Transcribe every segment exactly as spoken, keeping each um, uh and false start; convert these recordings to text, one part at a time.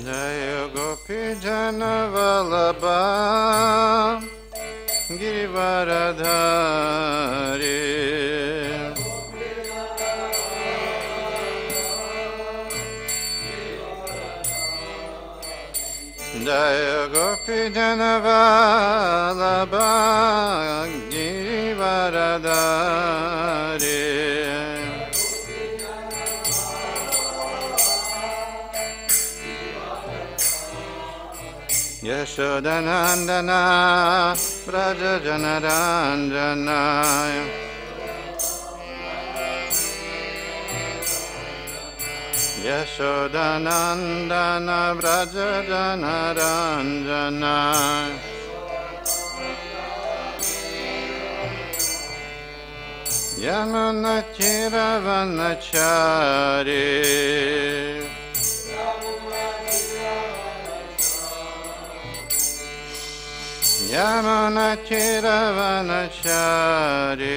Jaya Gopi Jana Vallabha Girivaradhari Jaya Gopi Jana Vallabha Girivaradhari Yashodanandana Braja Janaranjana Yashodanandana Braja Janaranjana Yamunachiravanachari Yamunachiravanachari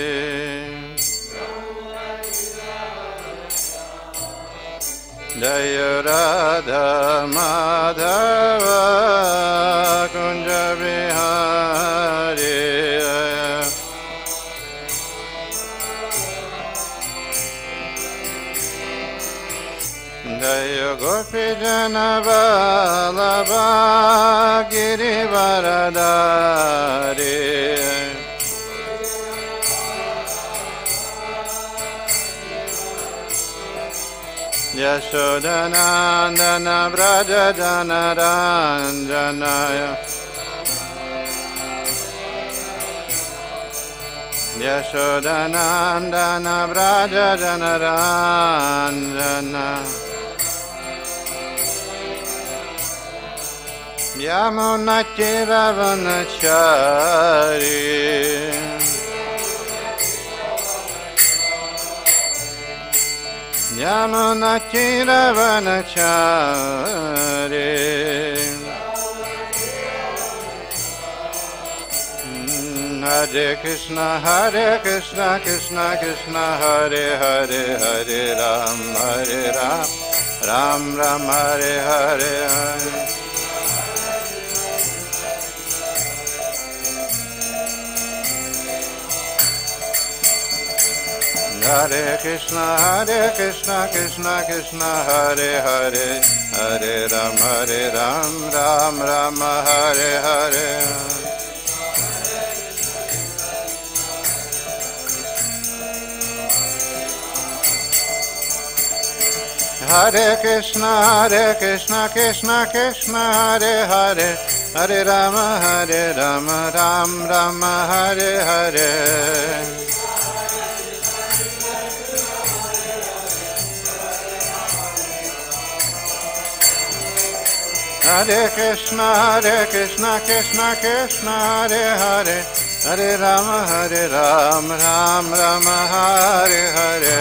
Jaya Radha Madhava Kunja Vihari Jaya Gopi Jana Vallabha Girivaradhari Yashodanandana Braja Janaranjana Yashodanandana Braja Janaranjana Yamunachiravanachari Yamunachiravanachari Hare Krishna Hare Krishna Krishna Krishna Hare Hare Hare Ram Hare Ram Ram Ram Hare Hare Hare Hare Krishna Hare Krishna Krishna Krishna Hare Hare Hare Ram Hare Ram Ram Ram Hare Hare Hare Krishna Hare Krishna Krishna Krishna Hare Hare Hare Ram Hare Ram Ram Ram Hare Hare Hare Krishna Hare Krishna Krishna Krishna Hare Hare Hare Rama Hare Ram Ram Rama Hare Hare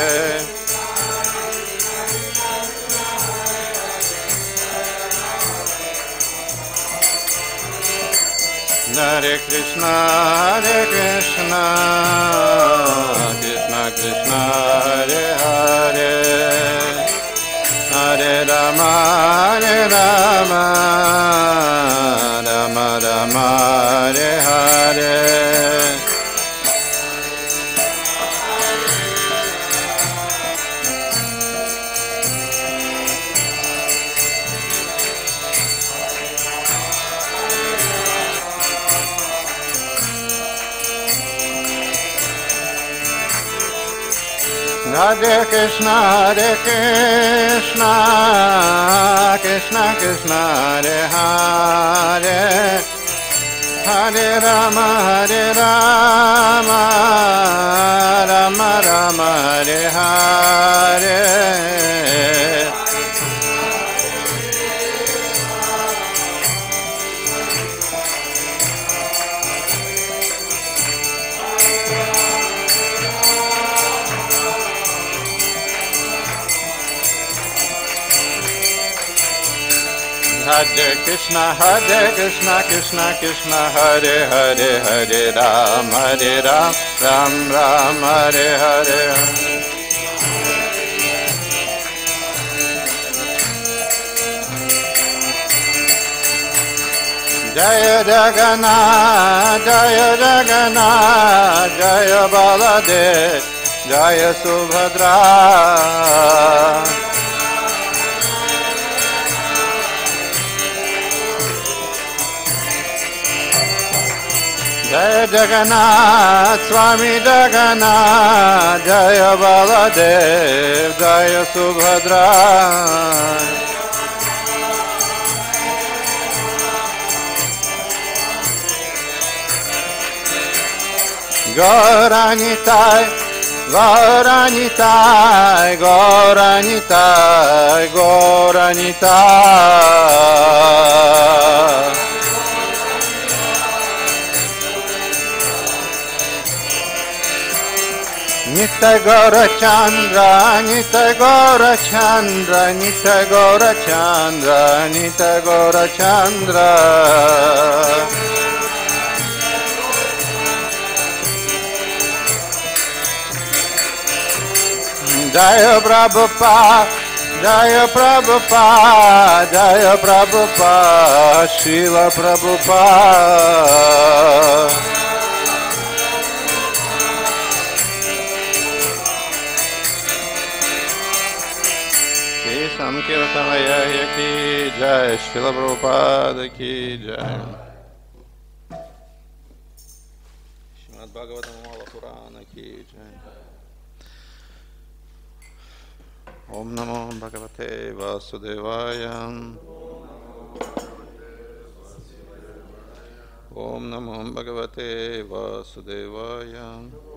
Hare Krishna Hare Krishna Krishna Krishna Hare Hare Hare Rama Hare Rama Rama Rama Hare Hare Hare Krishna Hare Krishna Krishna Krishna Hare Hare Hare Rama Hare Rama Rama Rama Hare Hare Hare Krishna Hare Krishna Krishna Krishna Hare Hare Hare Ram Hare Ram Ram Ram Hare Hare Jaya Jagannath, Jaya Jagannath, Jaya Baladev, Jaya Subhadra. Jaya Jagannath, Swami Jagannath, Jaya Baladev, Jaya Subhadra. Gauranitai, Gauranitai, Gauranitai, Gauranitai. Nitai Gaura Chandra, Nitai Gaura Chandra, Nitai Gaura Chandra, Nitai Gaura Chandra. Jaya Prabhupada, Jaya Prabhupada, Jaya Prabhupada, Srila Prabhupada. Shri Sankirtanaya ki Jai, Srila Prabhupada ki Jai. Shrimad Bhagavatam Mala Purana ki Jai. Om Namo Bhagavate Vasudevaya. Om Namo Bhagavate Vasudevaya.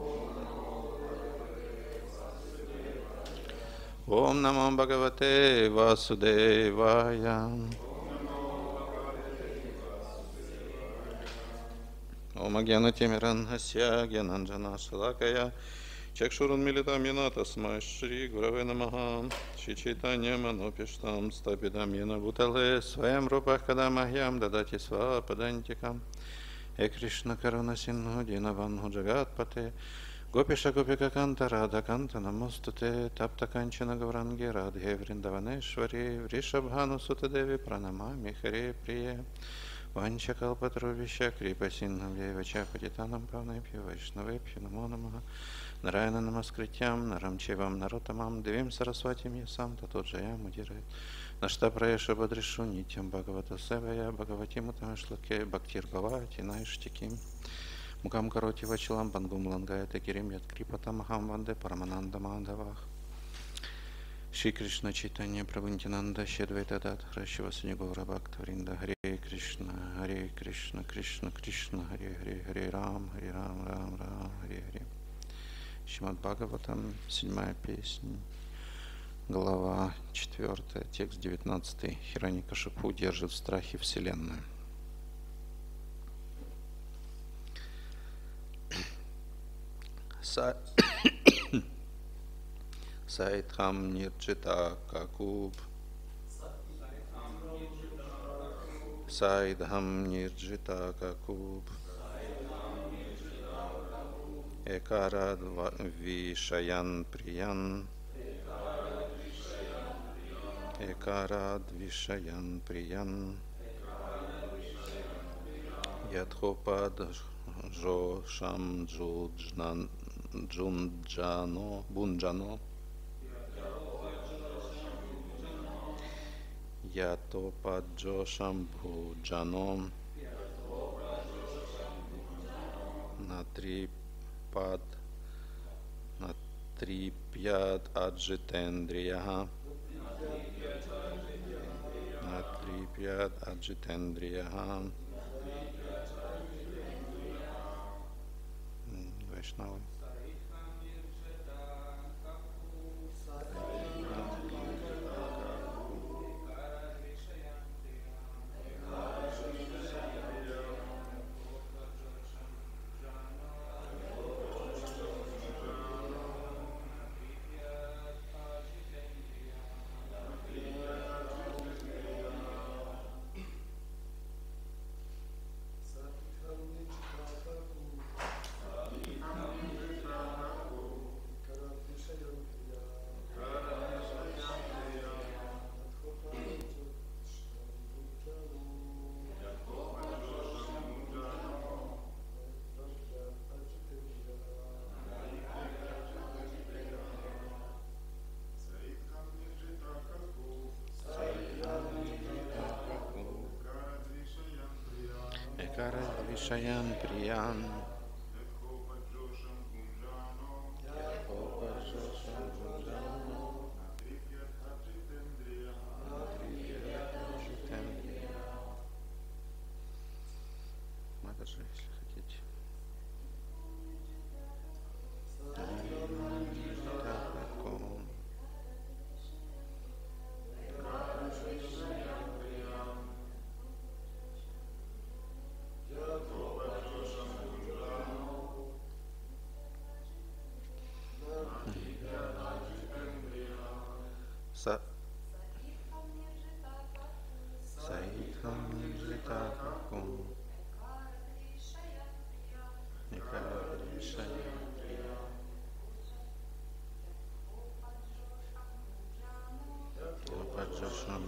Om Namo Bhagavate Vasudevaya. Om Agyanatimirandhasya Gyananjana Shalakaya Чакшурун милитам яна тасмай Шри Гураве намаха Шри Чайтанья манопиштам стапидам яна бутале Своем рупах кадамахьям дадати свападантикам Э Кришна каруна синху динаванху джагатпате Гопиша гопика канта рада канта намостуте Тапта канчана гавранги радхе вриндаванешвари Вришабхану сутадеви пранамами харе прие Ванчакалпатрувища крипа синхам девача патитанам павнепью вайшнавепью намо намаха Нараяна Намаскритям, Нарамчевам Наротамам, Девим Сарасватим Ясам, Татоджаям Удирает. Нашта Праеша Бадришу Нитям Бхагавата Севая, Бхагаватиму Тамашлаке, Бхактир Бхавати, Найштиким. Мукам Кароти Вачилам, Бангум Лангая Тагирим, Яткрипата Махам Ванде, Парамананда Мандавах. Шри Кришна Чайтанья Прабхунтинанда, Щедвайта Дадхара, Шивасани Гора Бхактавринда, Харе Кришна, Харе Кришна, Кришна Кришна, Харе Харе, Харе Рам, Харе Рам, Рам Рам, Харе Харе. Шримад Бхагаватам, седьмая песня, глава четвертая, текст девятнадцатый. Хираньякашипу держит в страхе Вселенную. Сайтхам нирджита какуб. Сайдхам нирджита какуб. Экарад вишаян приян. Экарад вишаян приян. Ядхопад жошам джунджано бунджано. Ятопад жошам бунджано. Натри Пад Натрипьят Аджитендрияха Натрипьят Аджитендрияха Вайшнавы. Vishayam Priyam Мадажи, если хотите. Са Саитхам Ниржитакакум Никаришая Лападжашам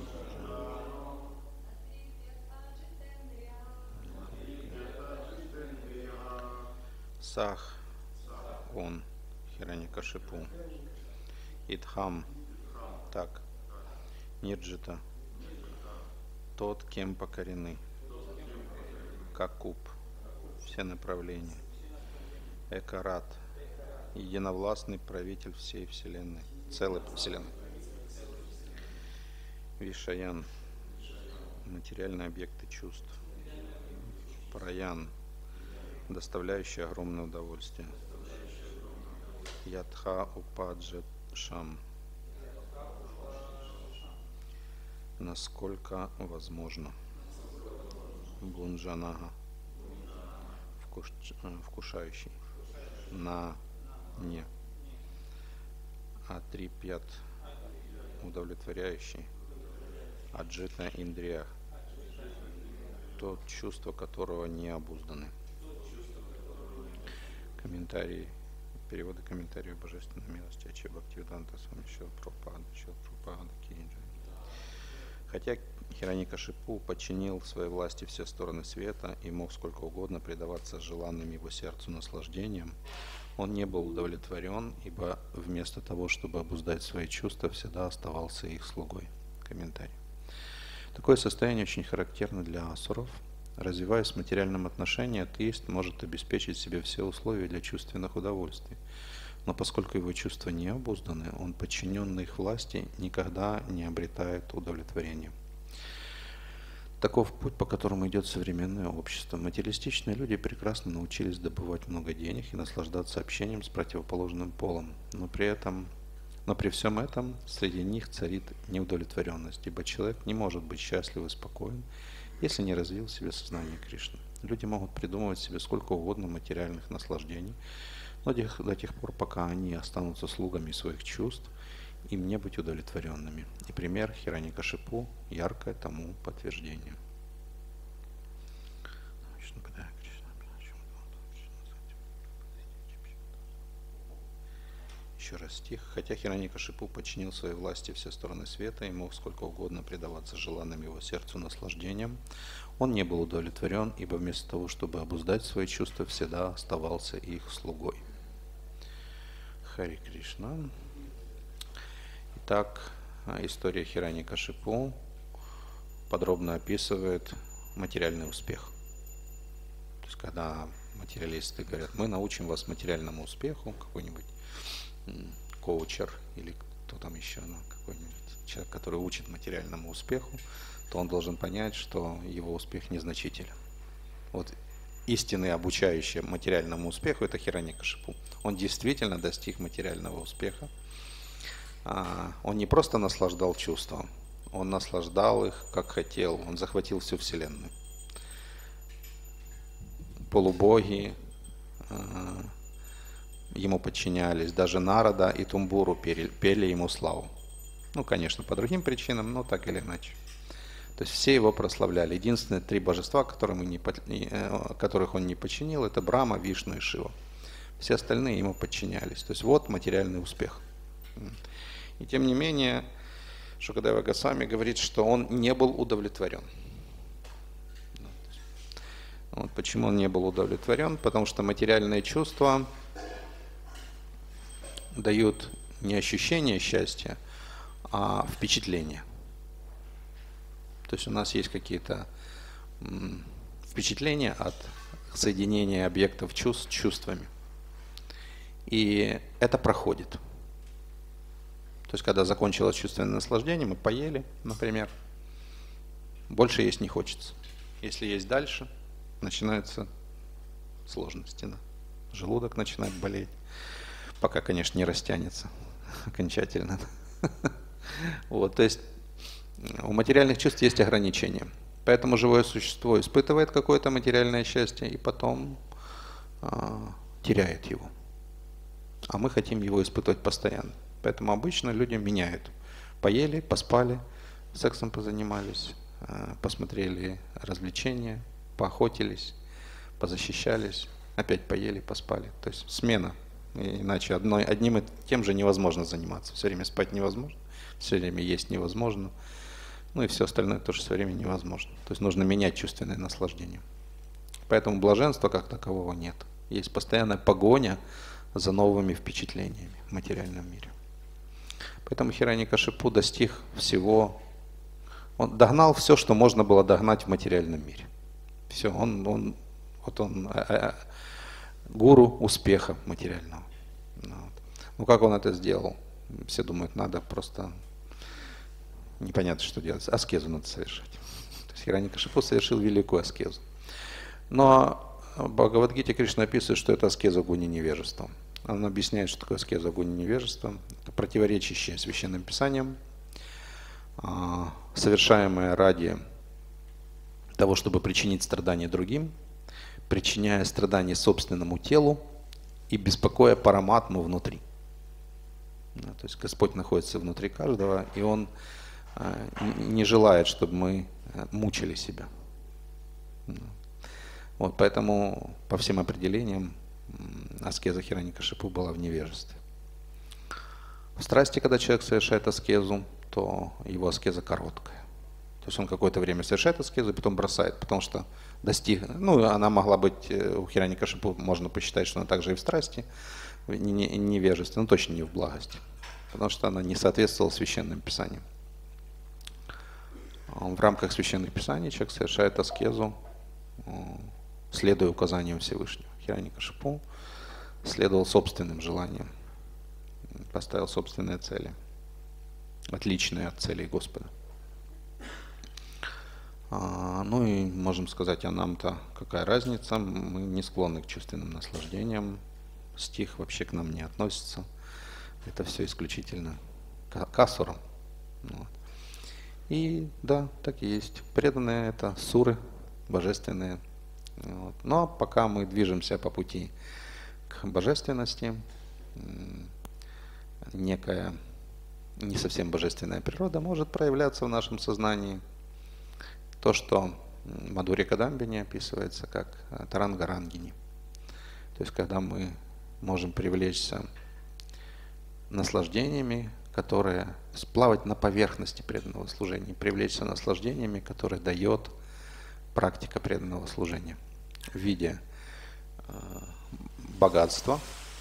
Сах он Хираньякашипу Идхам так Нирджита тот, кем покорены Какуб все направления Экарат единовластный правитель всей вселенной целой вселенной Вишаян материальные объекты чувств Параян доставляющий огромное удовольствие Ядха Упаджет Шам насколько возможно Бунджанага вкуш, вкушающий на не Атрипьят удовлетворяющий Аджита Индриях тот, чувство которого не обузданы. Комментарии, переводы комментариев Божественной милости Ачи Бхактивиданта Свами Шрила Прабхупада, Шрила Прабхупада Ки-джай. Хотя Хираньякашипу подчинил своей власти все стороны света и мог сколько угодно предаваться желанным его сердцу наслаждениям, он не был удовлетворен, ибо вместо того, чтобы обуздать свои чувства, всегда оставался их слугой. Комментарий. Такое состояние очень характерно для асуров. Развиваясь в материальном отношении, атеист может обеспечить себе все условия для чувственных удовольствий. Но поскольку его чувства не обузданы, он, подчиненный их власти, никогда не обретает удовлетворения. Таков путь, по которому идет современное общество. Материалистичные люди прекрасно научились добывать много денег и наслаждаться общением с противоположным полом. Но при этом, но при всем этом среди них царит неудовлетворенность, ибо человек не может быть счастлив и спокоен, если не развил в себе сознание Кришны. Люди могут придумывать себе сколько угодно материальных наслаждений, но до тех пор, пока они останутся слугами своих чувств, им не быть удовлетворенными. И пример Хираньякашипу – яркое тому подтверждение. Еще раз стих. Хотя Хираньякашипу подчинил своей власти все стороны света и мог сколько угодно предаваться желанным его сердцу наслаждениям, он не был удовлетворен, ибо вместо того, чтобы обуздать свои чувства, всегда оставался их слугой. Хари Кришна. Итак, история Хираньякашипу подробно описывает материальный успех. То есть, когда материалисты говорят, мы научим вас материальному успеху, какой-нибудь коучер или кто там еще, ну, какой-нибудь человек, который учит материальному успеху, то он должен понять, что его успех незначителен. Вот истинный обучающий материальному успеху – это Хираньякашипу. Он действительно достиг материального успеха. Он не просто наслаждал чувством, он наслаждал их, как хотел. Он захватил всю вселенную. Полубоги ему подчинялись, даже Нарада и Тумбуру пели, пели ему славу. Ну, конечно, по другим причинам, но так или иначе. То есть все его прославляли. Единственные три божества, которым не, которых он не подчинил, это Брахма, Вишну и Шива. Все остальные ему подчинялись. То есть вот материальный успех. И тем не менее, Шукадева Госвами говорит, что он не был удовлетворен. Вот почему он не был удовлетворен? Потому что материальные чувства дают не ощущение счастья, а впечатление. То есть у нас есть какие-то впечатления от соединение объектов чувств с чувствами. И это проходит. То есть, когда закончилось чувственное наслаждение, мы поели, например, больше есть не хочется. Если есть дальше, начинаются сложности. Да? Желудок начинает болеть, пока, конечно, не растянется окончательно. Вот, то есть у материальных чувств есть ограничения. Поэтому живое существо испытывает какое-то материальное счастье и потом а, теряет его. А мы хотим его испытывать постоянно. Поэтому обычно люди меняют. Поели, поспали, сексом позанимались, а, посмотрели развлечения, поохотились, позащищались, опять поели, поспали. То есть смена. И иначе одной, одним и тем же невозможно заниматься. Все время спать невозможно, все время есть невозможно. Ну и все остальное тоже все время невозможно. То есть нужно менять чувственное наслаждение. Поэтому блаженства как такового нет. Есть постоянная погоня за новыми впечатлениями в материальном мире. Поэтому Хираньякашипу достиг всего, он догнал все, что можно было догнать в материальном мире. Все, он, он, вот он а, а, гуру успеха материального. Вот. Ну как он это сделал? Все думают, надо просто... Непонятно, что делать. Аскезу надо совершать. То есть Хираньякашипу совершил великую аскезу. Но в Бхагавад-гите Кришна описывает, что это аскеза гуни невежества. Он объясняет, что такое аскеза гуни невежества. Это противоречащее священным писаниям, совершаемое ради того, чтобы причинить страдания другим, причиняя страдания собственному телу и беспокоя параматму внутри. То есть Господь находится внутри каждого, и Он не желает, чтобы мы мучили себя. Вот, поэтому по всем определениям аскеза Хираньякашипу была в невежестве. В страсти, когда человек совершает аскезу, то его аскеза короткая. То есть он какое-то время совершает аскезу и потом бросает, потому что достиг, ну она могла быть, у Хираньякашипу можно посчитать, что она также и в страсти, в невежестве, но точно не в благости, потому что она не соответствовала священным писаниям. В рамках священных писаний человек совершает аскезу, следуя указаниям Всевышнего. Хираньякашипу следовал собственным желаниям, поставил собственные цели, отличные от целей Господа. А, ну и можем сказать, а нам-то какая разница, мы не склонны к чувственным наслаждениям, стих вообще к нам не относится, это все исключительно к асурам. Вот. И да, так и есть. Преданные это суры, божественные. Вот. Но пока мы движемся по пути к божественности, некая не совсем божественная природа может проявляться в нашем сознании. То, что в Мадхурья Кадамбини описывается как тарангарангини. То есть когда мы можем привлечься наслаждениями, которые сплавать на поверхности преданного служения, привлечься наслаждениями, которые дает практика преданного служения в виде э, богатства,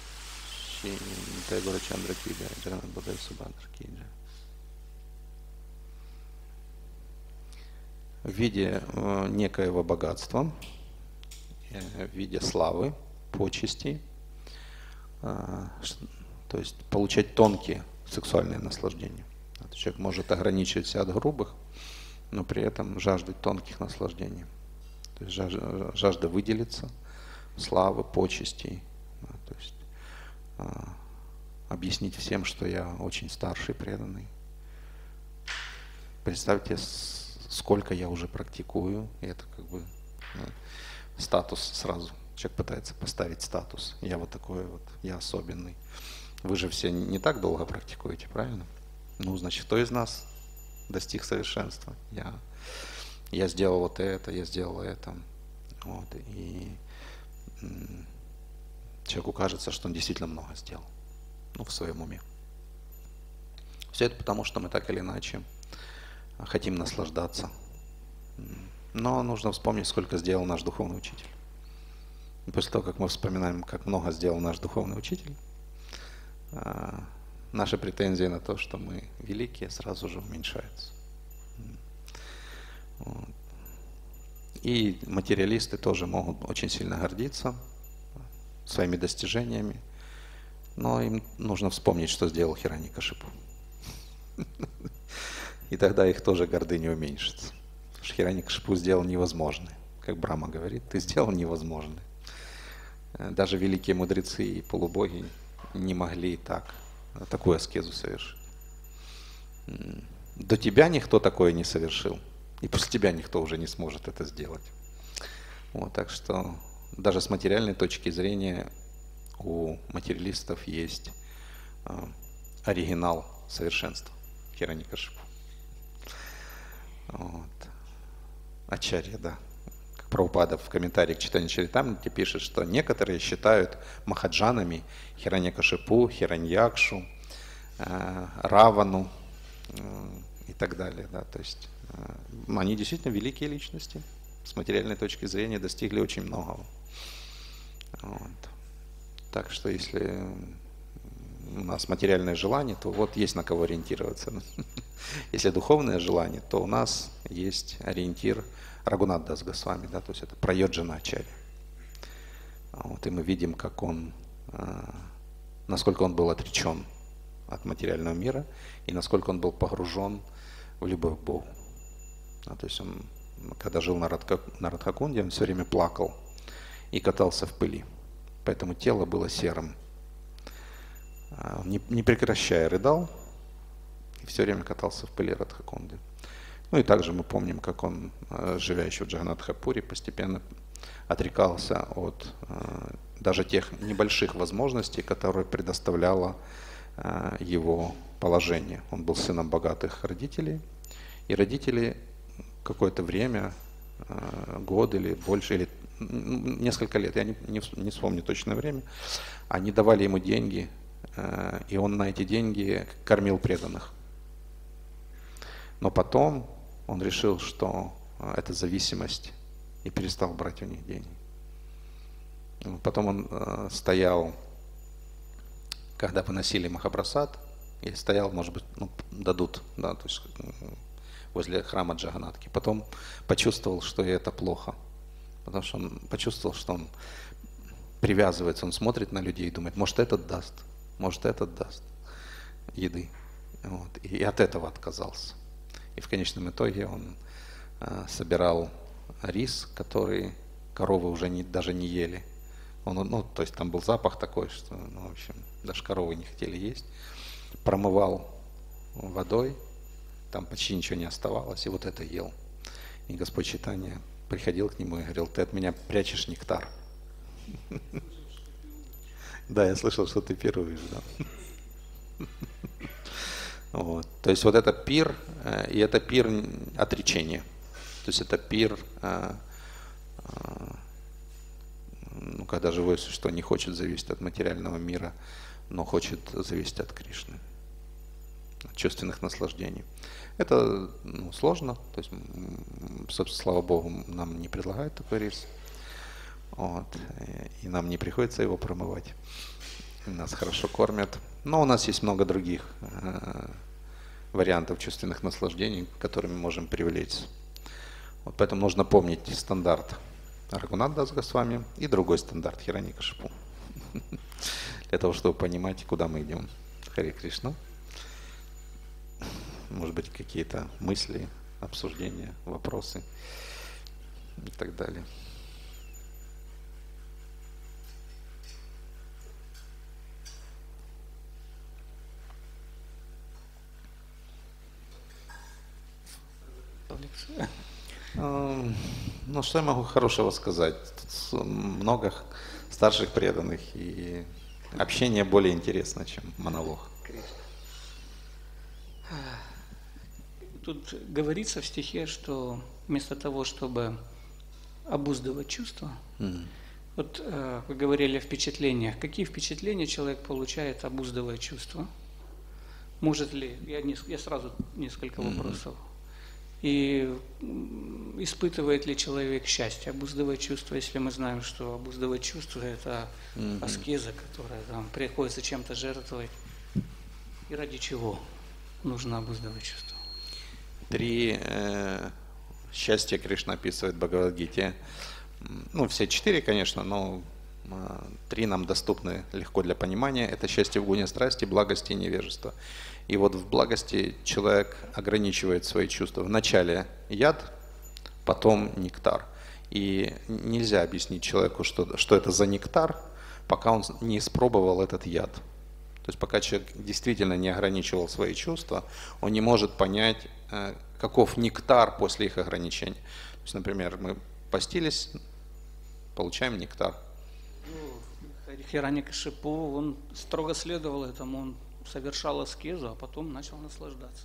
в виде э, некоего богатства, э, в виде славы, почестей, э, то есть получать тонкие сексуальное наслаждение. Человек может ограничивать себя от грубых, но при этом жаждать тонких наслаждений. То есть жажда, жажда выделиться, славы, почестей. То есть а, объяснить всем, что я очень старший, преданный. Представьте, сколько я уже практикую, и это как бы ну, статус сразу. Человек пытается поставить статус. Я вот такой вот, я особенный. Вы же все не так долго практикуете, правильно? Ну, значит, кто из нас достиг совершенства? Я, я сделал вот это, я сделал это. Вот, и м- человеку кажется, что он действительно много сделал. Ну, в своем уме. Все это потому, что мы так или иначе хотим наслаждаться. Но нужно вспомнить, сколько сделал наш духовный учитель. И после того, как мы вспоминаем, как много сделал наш духовный учитель, наши претензии на то, что мы великие, сразу же уменьшаются. Вот. И материалисты тоже могут очень сильно гордиться своими достижениями, но им нужно вспомнить, что сделал Хираньякашипу. И тогда их тоже гордыня уменьшится. Потому что Хираньякашипу сделал невозможное. Как Брахма говорит, ты сделал невозможное. Даже великие мудрецы и полубоги не могли так, такую аскезу совершить. До тебя никто такое не совершил. И после тебя никто уже не сможет это сделать. Вот, так что даже с материальной точки зрения у материалистов есть э, оригинал совершенства Хираньякашипу. Вот. Ачарья, да. Как Прабхупада в комментарии к читанию Чаритамрити пишет, что некоторые считают махаджанами Хираньякашипу, Хираньякшу, э, Равану э, и так далее. Да. То есть э, они действительно великие личности. С материальной точки зрения достигли очень многого. Вот. Так что если у нас материальное желание, то вот есть на кого ориентироваться. Если духовное желание, то у нас есть ориентир Рагунат Дас Госвами, да, то есть это Прайоджана Ачарья. Вот, и мы видим, как он, насколько он был отречен от материального мира и насколько он был погружен в любовь к Богу. А, то есть он, когда жил на, Радха, на Радхакунде, он все время плакал и катался в пыли. Поэтому тело было серым. Он не, не прекращая рыдал и все время катался в пыли Радхакунды. Ну и также мы помним, как он, живя еще в Джаганнатхапуре, постепенно отрекался от даже тех небольших возможностей, которые предоставляло его положение. Он был сыном богатых родителей, и родители какое-то время, год или больше, или несколько лет, я не, не, не вспомню точное время, они давали ему деньги, и он на эти деньги кормил преданных. Но потом он решил, что это зависимость, и перестал брать у них деньги. Потом он стоял, когда выносили Махапрасад, и стоял, может быть, ну, дадут, да, то есть возле храма Джаганнатхи. Потом почувствовал, что и это плохо, потому что он почувствовал, что он привязывается, он смотрит на людей и думает, может, этот даст, может, этот даст еды. Вот. И от этого отказался. И в конечном итоге он э, собирал рис, который коровы уже не, даже не ели. Он, ну, то есть там был запах такой, что, ну, в общем, даже коровы не хотели есть. Промывал водой, там почти ничего не оставалось, и вот это ел. И Господь Чайтанья приходил к нему и говорил, ты от меня прячешь нектар. Да, я слышал, что ты пируешь, да. Вот. То есть вот это пир, и это пир отречения. То есть это пир, ну, когда живое существо не хочет зависеть от материального мира, но хочет зависеть от Кришны, от чувственных наслаждений. Это, ну, сложно, то есть, собственно, слава Богу, нам не предлагают такой рис, вот, и нам не приходится его промывать, нас хорошо кормят. Но у нас есть много других э, вариантов чувственных наслаждений, которыми можем привлечься. Вот поэтому нужно помнить стандарт Рагунат Дас Госвами и другой стандарт Хираньякашипу, для того, чтобы понимать, куда мы идем. Харе Кришна. Может быть, какие-то мысли, обсуждения, вопросы и так далее. Ну, что я могу хорошего сказать? Тут много старших преданных, и общение более интересно, чем монолог. Тут говорится в стихе, что вместо того, чтобы обуздывать чувства, mm. вот э, вы говорили о впечатлениях. Какие впечатления человек получает, обуздывая чувства? Может ли, я, не, я сразу несколько mm. вопросов. И испытывает ли человек счастье, обуздывая чувства, если мы знаем, что обуздывать чувства – это mm-hmm. аскеза, которая там приходится чем-то жертвовать. И ради чего нужно обуздывать чувства? Три э, счастье Кришна описывает в Бхагавад-гите. Ну, все четыре, конечно, но три нам доступны легко для понимания. Это счастье в гуне страсти, благости и невежества. И вот в благости человек ограничивает свои чувства. Вначале яд, потом нектар. И нельзя объяснить человеку, что, что это за нектар, пока он не испробовал этот яд. То есть пока человек действительно не ограничивал свои чувства, он не может понять, каков нектар после их ограничения. То есть, например, мы постились, получаем нектар. Ну, Хираньякашипу, он строго следовал этому, он совершал аскезу, а потом начал наслаждаться.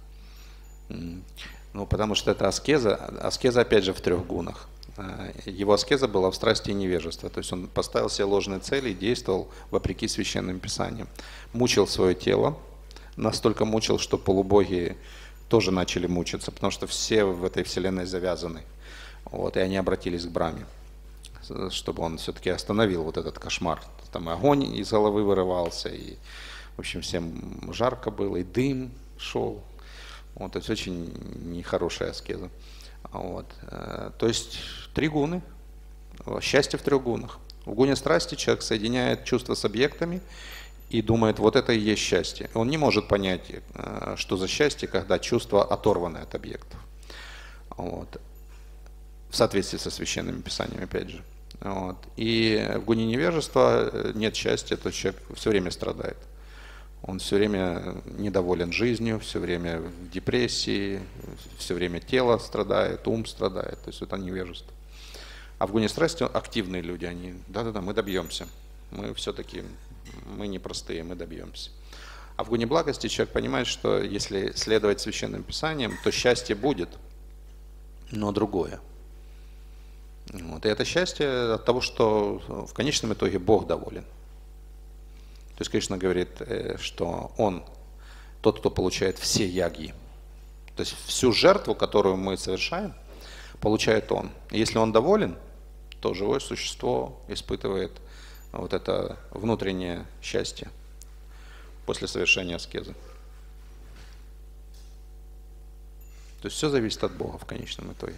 Ну, потому что это аскеза, аскеза опять же в трех гунах. Его аскеза была в страсти и невежестве, то есть он поставил себе ложные цели и действовал вопреки священным писаниям. Мучил свое тело, настолько мучил, что полубоги тоже начали мучиться, потому что все в этой вселенной завязаны. Вот, и они обратились к Брахме, чтобы он все-таки остановил вот этот кошмар. Там и огонь из головы вырывался, и, в общем, всем жарко было, и дым шел. Вот, то есть очень нехорошая аскеза. Вот. То есть три гуны, счастье в трех гунах. В гуне страсти человек соединяет чувства с объектами и думает, вот это и есть счастье. Он не может понять, что за счастье, когда чувства оторваны от объектов. Вот. В соответствии со священными писаниями, опять же. Вот. И в гуне невежества нет счастья, то человек все время страдает. Он все время недоволен жизнью, все время в депрессии, все время тело страдает, ум страдает. То есть это невежество. А в гуне страсти активные люди, они, да-да-да, мы добьемся. Мы все-таки, мы не простые, мы добьемся. А в гуне благости человек понимает, что если следовать священным писаниям, то счастье будет, но другое. Вот. И это счастье от того, что в конечном итоге Бог доволен. То есть Кришна говорит, что Он тот, кто получает все ягьи. То есть всю жертву, которую мы совершаем, получает Он. И если Он доволен, то живое существо испытывает вот это внутреннее счастье после совершения аскезы. То есть все зависит от Бога в конечном итоге.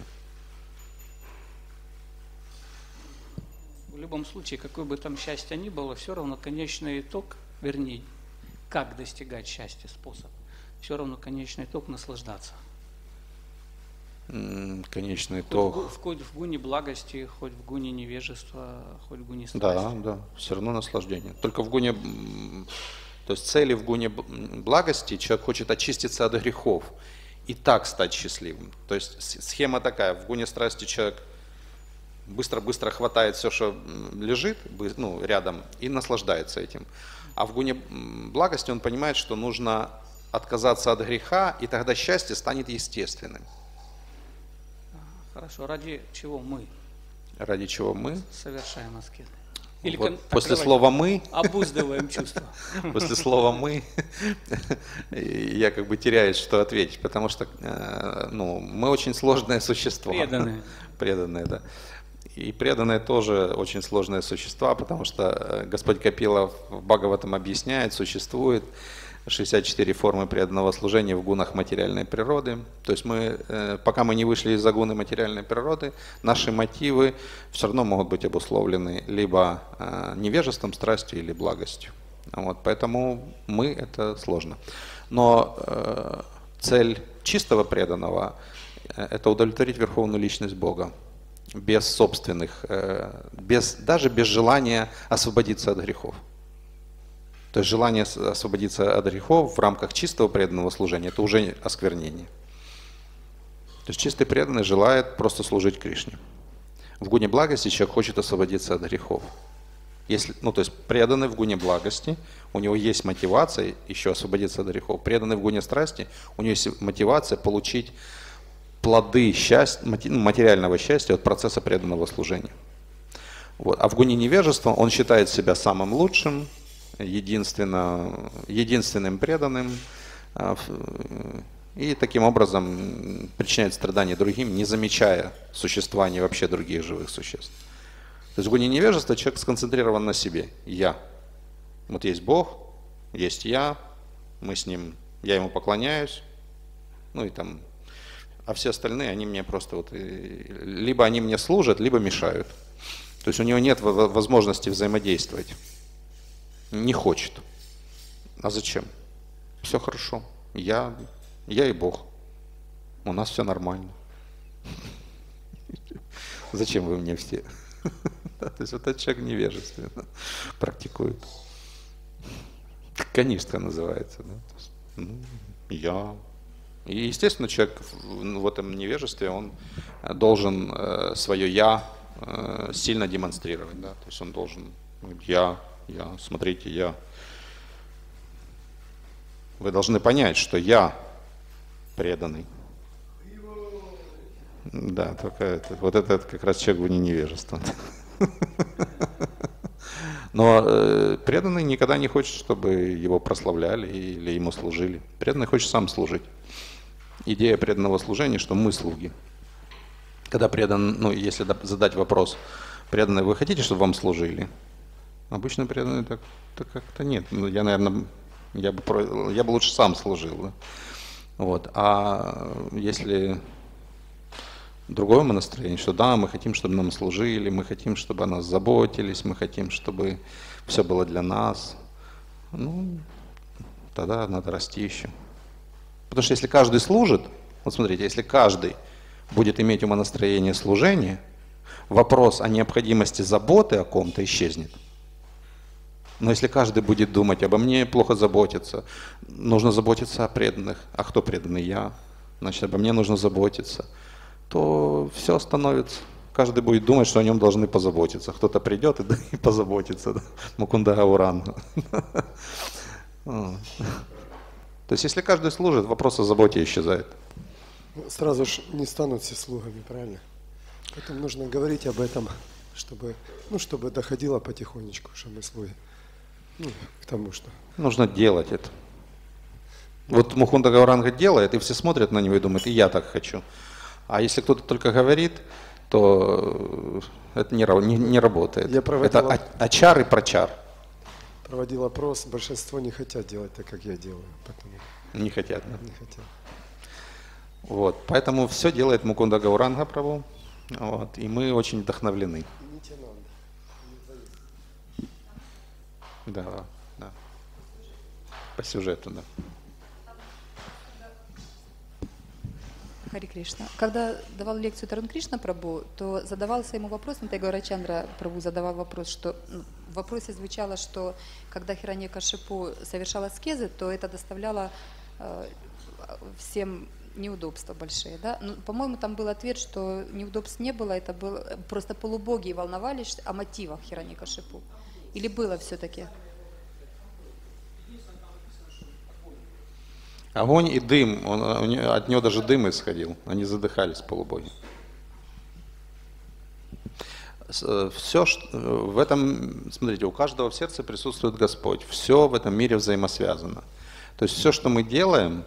В любом случае, какое бы там счастье ни было, все равно конечный итог, вернее, как достигать счастья, способ, все равно конечный итог наслаждаться. Конечный итог. Хоть в, в гуне благости, хоть в гуне невежества, хоть в гуне страсти. Да, да, все равно наслаждение. Только в гуне, то есть цели в гуне благости, человек хочет очиститься от грехов и так стать счастливым. То есть схема такая, в гуне страсти человек быстро-быстро хватает все, что лежит, ну, рядом, и наслаждается этим. А в гуне благости он понимает, что нужно отказаться от греха, и тогда счастье станет естественным. Хорошо, ради чего мы? Ради чего мы? Совершаем аскезы. Или вот кон- после слова «мы», обуздываем чувства. После слова «мы» я как бы теряюсь, что ответить, потому что ну, мы очень сложное существо. Преданные. Преданные, да. И преданные тоже очень сложные существа, потому что Господь Капила в Бхагаватам объясняет, существует шестьдесят четыре формы преданного служения в гунах материальной природы. То есть мы, пока мы не вышли из-за гуны материальной природы, наши мотивы все равно могут быть обусловлены либо невежеством, страстью или благостью. Вот, поэтому мы – это сложно. Но э, цель чистого преданного – это удовлетворить верховную личность Бога. Без собственных, без, даже без желания освободиться от грехов. То есть желание освободиться от грехов в рамках чистого преданного служения – это уже осквернение. То есть чистый преданный желает просто служить Кришне. В гуне благости человек хочет освободиться от грехов. Если, ну, то есть преданный в гуне благости, у него есть мотивация еще освободиться от грехов. Преданный в гуне страсти, у него есть мотивация получить плоды счастья, материального счастья от процесса преданного служения. Вот. А в гуне невежества он считает себя самым лучшим, единственно, единственным преданным, и таким образом причиняет страдания другим, не замечая существования вообще других живых существ. То есть в гуне невежества человек сконцентрирован на себе. Я. Вот есть Бог, есть я, мы с ним, я ему поклоняюсь, ну и там А все остальные, они мне просто вот, либо они мне служат, либо мешают. То есть у него нет возможности взаимодействовать. Не хочет. А зачем? Все хорошо. Я, я и Бог. У нас все нормально. Зачем вы мне все? То есть вот этот человек невежественно практикует. Канистка называется. Ну, я. И, естественно, человек в этом невежестве, он должен свое «я» сильно демонстрировать. Да? То есть он должен «я», «я», смотрите, «я». Вы должны понять, что «я» преданный. Да, только это, вот это как раз человек в невежестве. Но э, преданный никогда не хочет, чтобы его прославляли или ему служили. Преданный хочет сам служить. Идея преданного служения, что мы слуги. Когда предан, ну, если задать вопрос, преданный, вы хотите, чтобы вам служили? Обычно преданный так, так как-то нет. Ну, я, наверное, я бы, я бы лучше сам служил. Да? Вот. А если другое настроение, что да, мы хотим, чтобы нам служили, мы хотим, чтобы о нас заботились, мы хотим, чтобы все было для нас, ну, тогда надо расти еще. Потому что если каждый служит, вот смотрите, если каждый будет иметь умонастроение служения, вопрос о необходимости заботы о ком-то исчезнет. Но если каждый будет думать, обо мне плохо заботиться, нужно заботиться о преданных, а кто преданный? Я, значит, обо мне нужно заботиться, то все становится. Каждый будет думать, что о нем должны позаботиться. Кто-то придет и, да, и позаботится. Да? Мукунда Гаурanga. То есть, если каждый служит, вопрос о заботе исчезает. Сразу же не станут все слугами, правильно? Поэтому нужно говорить об этом, чтобы, ну, чтобы доходило потихонечку, что мы слуги. Ну, к тому, что... Нужно делать это. Вот Мукунда Гаурanga делает, и все смотрят на него и думают, и я так хочу. А если кто-то только говорит, то это не, не, не работает. Я проводила... Это ачар и прачар. Проводил опрос, большинство не хотят делать так, как я делаю. Поэтому... Не хотят, да? Не хотят. Вот, поэтому все делает Мукунда Гаурanga Прабху, вот, и мы очень вдохновлены. Да, да. По сюжету, да. Хари Кришна. Когда давал лекцию Тарун Кришна Прабху, то задавался ему вопрос, Ниттай Гаурачандра Прабху задавал вопрос, что в вопросе звучало, что когда Хираньякашипу совершал аскезы, то это доставляло э, всем неудобства большие. Да? Ну, по-моему, там был ответ, что неудобств не было, это было просто полубоги волновались о мотивах Хираньякашипу. Или было все-таки? Огонь и дым, он, от него даже дым исходил, они задыхались полубоги. Все в этом, смотрите, у каждого в сердце присутствует Господь, все в этом мире взаимосвязано. То есть все, что мы делаем,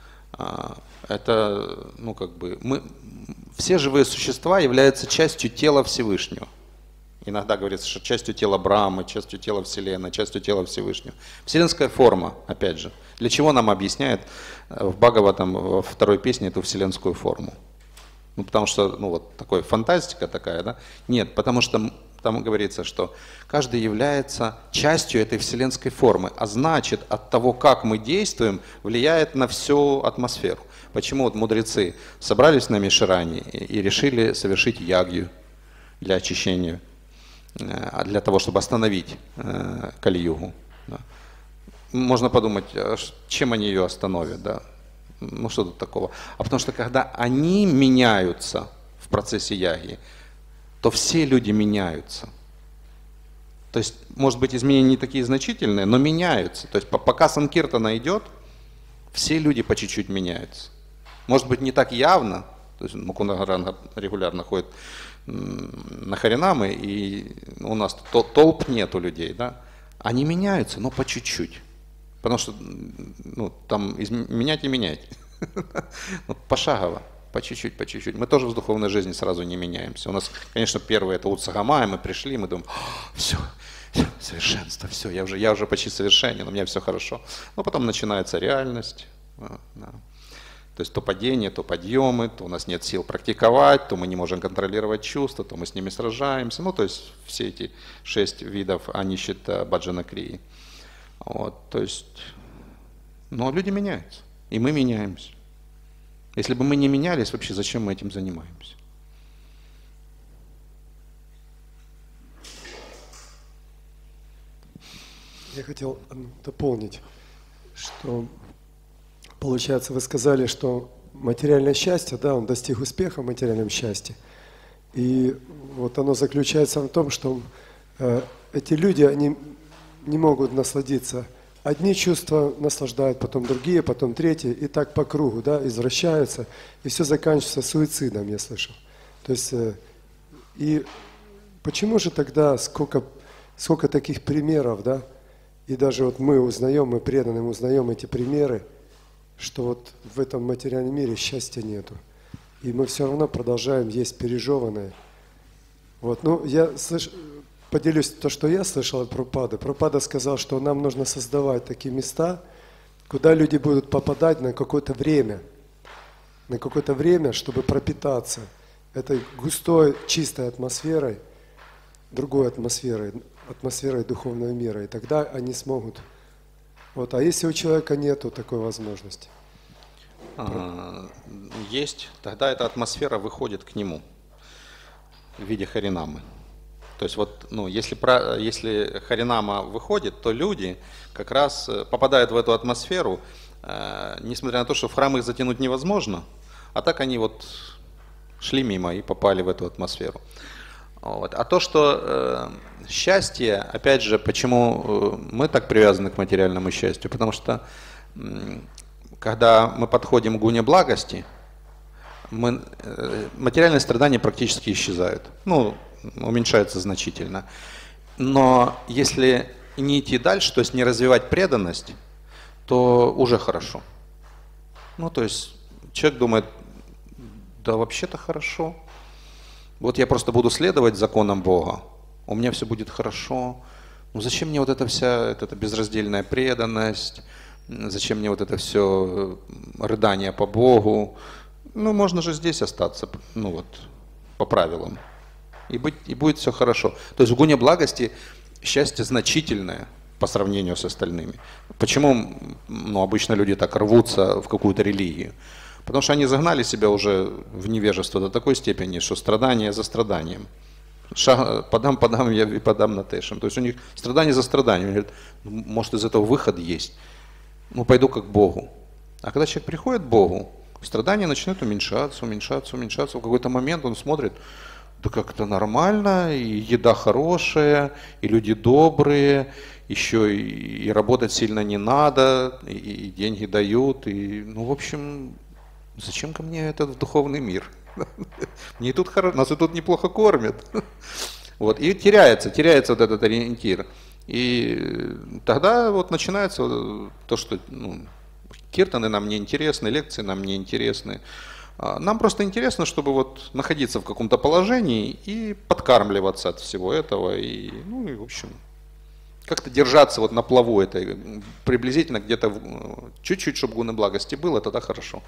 это, ну как бы, мы, все живые существа являются частью тела Всевышнего. Иногда говорится, что частью тела Брахмы, частью тела Вселенной, частью тела Всевышнего. Вселенская форма, опять же. Для чего нам объясняет в Бхагаватам во второй песне эту вселенскую форму? Ну, потому что, ну, вот такой фантастика такая, да? Нет, потому что там говорится, что каждый является частью этой вселенской формы, а значит, от того, как мы действуем, влияет на всю атмосферу. Почему вот мудрецы собрались на Мишране и решили совершить ягью для очищения, для того, чтобы остановить э, Кали-югу. Да. Можно подумать, чем они ее остановят, да? Ну что тут такого? А потому что когда они меняются в процессе яги, то все люди меняются. То есть, может быть, изменения не такие значительные, но меняются. То есть, пока Санкиртана идет, все люди по чуть-чуть меняются. Может быть, не так явно, то есть Мукунда Гаурanga регулярно ходит на Харинамы, и у нас толп нету людей, да? Они меняются, но по чуть-чуть. Потому что ну, там менять и менять. Пошагово, по чуть-чуть, по чуть-чуть. Мы тоже в духовной жизни сразу не меняемся. У нас, конечно, первое это Утсагамая, мы пришли, мы думаем, все, совершенство, все, я уже, я уже почти совершенен, у меня все хорошо. Но потом начинается реальность. Да. То есть то падение, то подъемы, то у нас нет сил практиковать, то мы не можем контролировать чувства, то мы с ними сражаемся. Ну, то есть все эти шесть видов анишита баджана крии. Вот, то есть, но люди меняются, и мы меняемся. Если бы мы не менялись, вообще зачем мы этим занимаемся? Я хотел дополнить, что, получается, вы сказали, что материальное счастье, да, он достиг успеха в материальном счастье. И вот оно заключается в том, что э, эти люди, они не могут насладиться. Одни чувства наслаждают, потом другие, потом третьи, и так по кругу, да, извращаются, и все заканчивается суицидом, я слышал. То есть, э, и почему же тогда сколько, сколько таких примеров, да, и даже вот мы узнаем, мы преданным узнаем эти примеры, что вот в этом материальном мире счастья нету. И мы все равно продолжаем есть пережеванное. Вот, ну, я слыш... поделюсь то, что я слышал от Прабхупады. Прабхупада сказал, что нам нужно создавать такие места, куда люди будут попадать на какое-то время. На какое-то время, чтобы пропитаться этой густой, чистой атмосферой, другой атмосферой, атмосферой духовного мира. И тогда они смогут. Вот. А если у человека нету такой возможности? Есть. Тогда эта атмосфера выходит к нему в виде харинамы. То есть вот, ну, если, про, если харинама выходит, то люди как раз попадают в эту атмосферу, э, несмотря на то, что в храм их затянуть невозможно, а так они вот шли мимо и попали в эту атмосферу. Вот. А то, что э, счастье, опять же, почему мы так привязаны к материальному счастью, потому что э, когда мы подходим к гуне благости, мы, э, материальные страдания практически исчезают, ну, уменьшаются значительно. Но если не идти дальше, то есть не развивать преданность, то уже хорошо. Ну, то есть человек думает, да вообще-то хорошо. Вот я просто буду следовать законам Бога, у меня все будет хорошо. Ну зачем мне вот эта вся эта безраздельная преданность, зачем мне вот это все рыдание по Богу? Ну можно же здесь остаться, ну вот, по правилам, и, быть, и будет все хорошо. То есть в гуне благости счастье значительное по сравнению с остальными. Почему, ну, обычно люди так рвутся в какую-то религию? Потому что они загнали себя уже в невежество до такой степени, что страдание за страданием. Шаг, подам, подам я и подам на тешем. То есть у них страдание за страданием. Они говорят, может из этого выход есть. Ну пойду как к Богу. А когда человек приходит к Богу, страдания начинают уменьшаться, уменьшаться, уменьшаться. В какой-то момент он смотрит, да как-то нормально, и еда хорошая, и люди добрые, еще и, и работать сильно не надо, и, и деньги дают. И, ну в общем... Зачем ко мне этот духовный мир? Мне и тут хорошо, нас и тут неплохо кормят. Вот, и теряется, теряется вот этот ориентир. И тогда вот начинается то, что ну, киртаны нам не интересны, лекции нам не интересны. Нам просто интересно, чтобы вот находиться в каком-то положении и подкармливаться от всего этого. И, ну и в общем, как-то держаться вот на плаву этой, приблизительно где-то чуть-чуть, чтобы гуны благости было, тогда хорошо.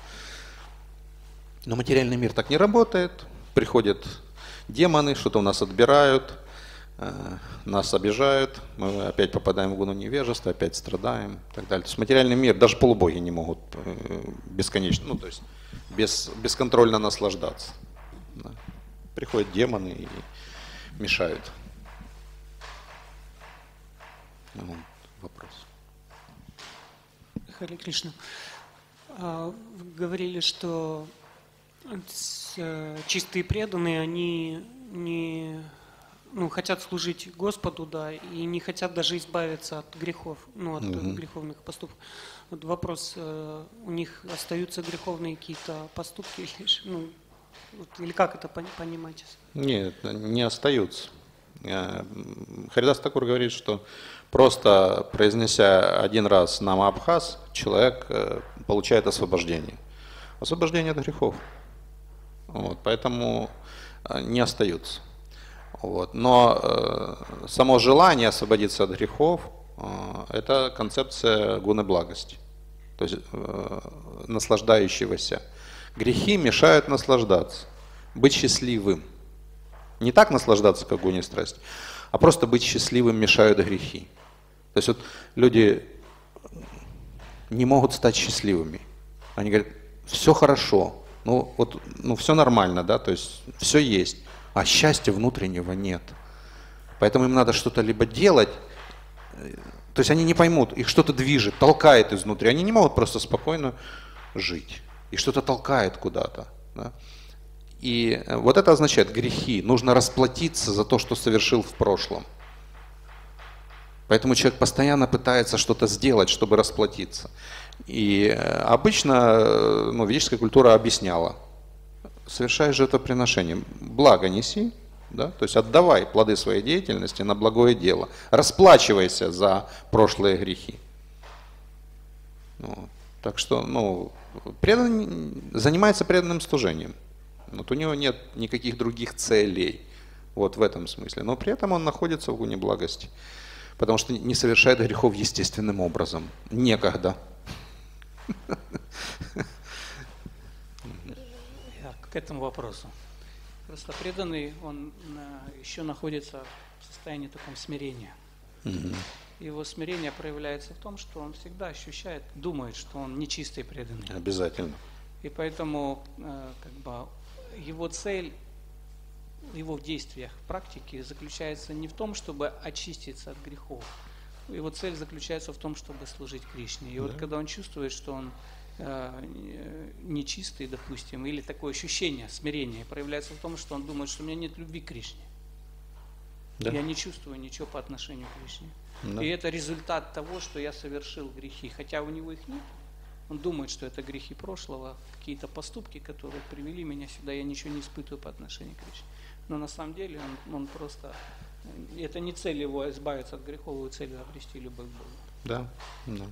Но материальный мир так не работает. Приходят демоны, что-то у нас отбирают, нас обижают, мы опять попадаем в гуну невежества, опять страдаем и так далее. То есть материальный мир, даже полубоги не могут бесконечно, ну то есть без, бесконтрольно наслаждаться. Да. Приходят демоны и мешают. Вот вопрос. Харе Кришна. Вы говорили, что чистые преданные, они не, ну, хотят служить Господу, да, и не хотят даже избавиться от грехов, ну, от mm-hmm. греховных поступков. Вот вопрос, у них остаются греховные какие-то поступки, ну, или как это понимать? Нет, не остаются. Харидас Такур говорит, что просто произнеся один раз Нама Абхаз, человек получает освобождение. Освобождение от грехов. Вот, поэтому не остаются. Вот. Но э, само желание освободиться от грехов э, – это концепция гуны благости. то есть э, наслаждающегося. Грехи мешают наслаждаться, быть счастливым. Не так наслаждаться, как огонь и страсть, а просто быть счастливым мешают грехи. То есть вот люди не могут стать счастливыми. Они говорят, все хорошо, ну, вот, ну все нормально, да, то есть все есть, а счастья внутреннего нет. Поэтому им надо что-то либо делать, то есть они не поймут, их что-то движет, толкает изнутри. Они не могут просто спокойно жить. Их что-то толкает куда-то. Да? И вот это означает грехи. Нужно расплатиться за то, что совершил в прошлом. Поэтому человек постоянно пытается что-то сделать, чтобы расплатиться. И обычно ну, ведическая культура объясняла. Совершай жертвоприношение. Благо неси. Да? То есть отдавай плоды своей деятельности на благое дело. Расплачивайся за прошлые грехи. Вот. Так что ну, предан, занимается преданным служением. Вот у него нет никаких других целей. Вот в этом смысле. Но при этом он находится в гуне благости. Потому что не совершает грехов естественным образом. Некогда. К этому вопросу. Просто преданный, он еще находится в состоянии таком смирения. Mm-hmm. Его смирение проявляется в том, что он всегда ощущает, думает, что он нечистый преданный. Обязательно. И поэтому как бы, его цель, его в действиях, в практике заключается не в том, чтобы очиститься от грехов. Его цель заключается в том, чтобы служить Кришне. И да. вот когда он чувствует, что он нечистый, допустим, или такое ощущение смирения проявляется в том, что он думает, что у меня нет любви к Кришне. Да. Я не чувствую ничего по отношению к Кришне. Да. И это результат того, что я совершил грехи. Хотя у него их нет. Он думает, что это грехи прошлого, какие-то поступки, которые привели меня сюда, я ничего не испытываю по отношению к Кришне. Но на самом деле он, он просто... Это не цель его избавиться от греховой цели, обрести любовь к Богу. Да, да.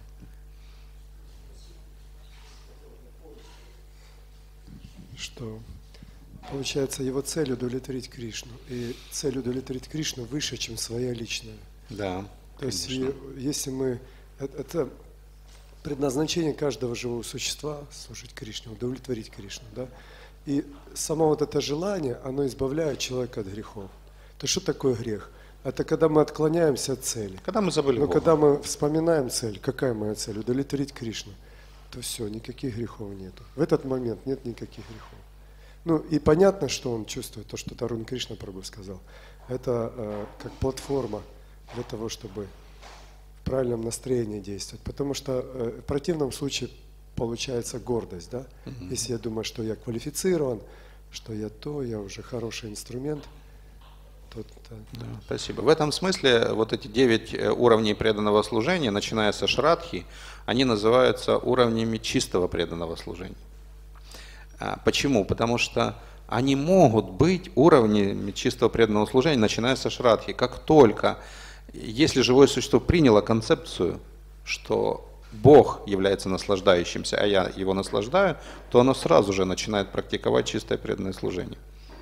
Что получается его цель удовлетворить Кришну, и цель удовлетворить Кришну выше, чем своя личная. Да. То есть, если мы это предназначение каждого живого существа служить Кришне, удовлетворить Кришну, да. И само вот это желание, оно избавляет человека от грехов. То что такое грех? Это когда мы отклоняемся от цели. Когда мы забыли Но Бога. когда мы вспоминаем цель, какая моя цель? Удовлетворить Кришну. То все, никаких грехов нету. В этот момент нет никаких грехов. Ну и понятно, что он чувствует то, что Тарун Кришна Прабху сказал. Это э, как платформа для того, чтобы в правильном настроении действовать. Потому что э, в противном случае получается гордость, да? Mm-hmm. Если я думаю, что я квалифицирован, что я то, я уже хороший инструмент. То, то, да, спасибо. В этом смысле вот эти девять уровней преданного служения, начиная со Шрадхи, они называются уровнями чистого преданного служения. Почему? Потому что они могут быть уровнями чистого преданного служения, начиная со Шрадхи. Как только, если живое существо приняло концепцию, что Бог является наслаждающимся, а я его наслаждаю, то оно сразу же начинает практиковать чистое преданное служение.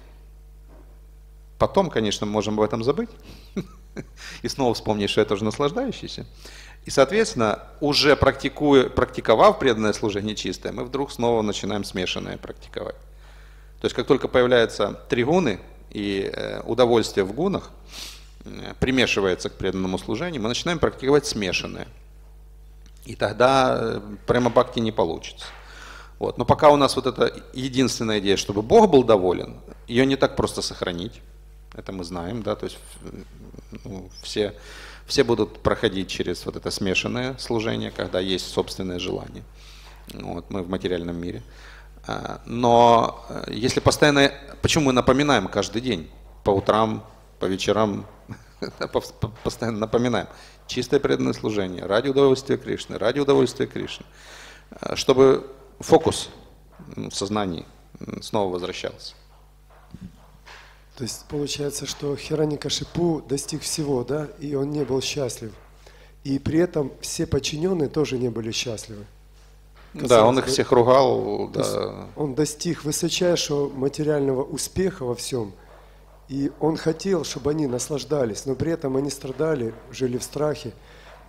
Потом, конечно, мы можем об этом забыть и снова вспомнить, что я тоже наслаждающийся. И, соответственно, уже практикуя, практиковав преданное служение чистое, мы вдруг снова начинаем смешанное практиковать. То есть, как только появляются три гуны и удовольствие в гунах примешивается к преданному служению, мы начинаем практиковать смешанное. И тогда прямо бхакти не получится. Вот. Но пока у нас вот эта единственная идея, чтобы Бог был доволен, ее не так просто сохранить. Это мы знаем, да, то есть ну, все, все будут проходить через вот это смешанное служение, когда есть собственное желание. Вот, мы в материальном мире. Но если постоянно, почему мы напоминаем каждый день, по утрам, по вечерам, постоянно напоминаем, чистое преданное служение, ради удовольствия Кришны, ради удовольствия Кришны, чтобы фокус в сознании снова возвращался. То есть получается, что Хираньякашипу достиг всего, да, и он не был счастлив. И при этом все подчиненные тоже не были счастливы. Казалось, да, он их всех ругал. Да. Он достиг высочайшего материального успеха во всем. И он хотел, чтобы они наслаждались, но при этом они страдали, жили в страхе.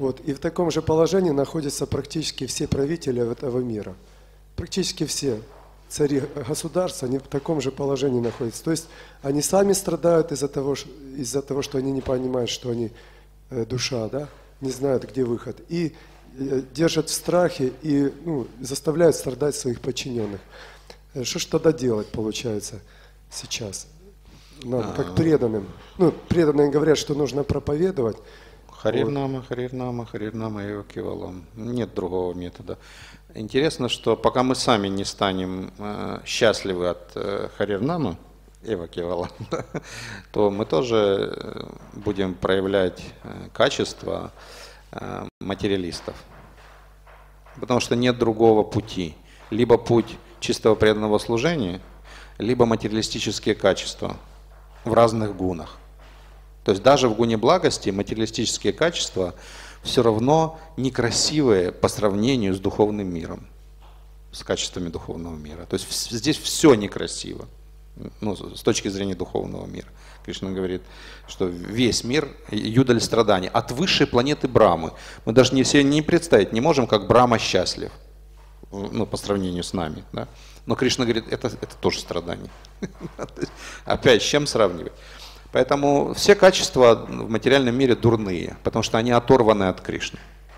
Вот. И в таком же положении находятся практически все правители этого мира. Практически все цари государств, они в таком же положении находятся. То есть они сами страдают из-за того, из-за того, что они не понимают, что они э, душа, да, не знают, где выход. И э, держат в страхе и ну, заставляют страдать своих подчиненных. Что ж тогда делать, получается, сейчас? Нам, как преданным. Ну, преданные говорят, что нужно проповедовать. Харирнама, Харирнама, Харирнама и Вакивалам. Нет другого метода. Интересно, что пока мы сами не станем э, счастливы от э, Харирнамы и Вакивалам, то мы тоже будем проявлять э, качество э, материалистов. Потому что нет другого пути. Либо путь чистого преданного служения, либо материалистические качества в разных гунах. То есть даже в гуне благости материалистические качества все равно некрасивые по сравнению с духовным миром, с качествами духовного мира. То есть здесь все некрасиво, ну, с точки зрения духовного мира. Кришна говорит, что весь мир юдаль страданий от высшей планеты Брамы. Мы даже не, себе не представить не можем, как Брама счастлив, ну, по сравнению с нами. Да? Но Кришна говорит, это, это тоже страдание. Опять, с чем сравнивать? Поэтому все качества в материальном мире дурные, потому что они оторваны от Кришны.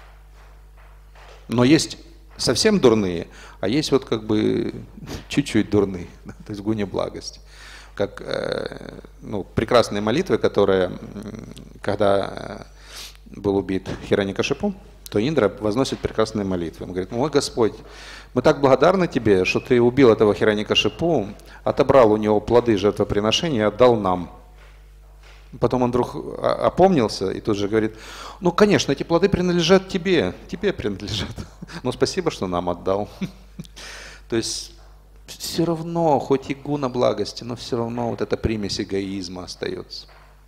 Но есть совсем дурные, а есть вот как бы чуть-чуть дурные, да, то есть в гуне благости. Как э, ну, прекрасные молитвы, которые, когда был убит Хираньякашипу, то Индра возносит прекрасные молитвы. Он говорит, мой Господь, мы так благодарны Тебе, что Ты убил этого Хираньякашипу, отобрал у него плоды жертвоприношения и отдал нам. Потом он вдруг опомнился и тут же говорит, ну, конечно, эти плоды принадлежат тебе, тебе принадлежат. Но спасибо, что нам отдал. То есть все равно, хоть и гуна благости, но все равно вот эта примесь эгоизма остается.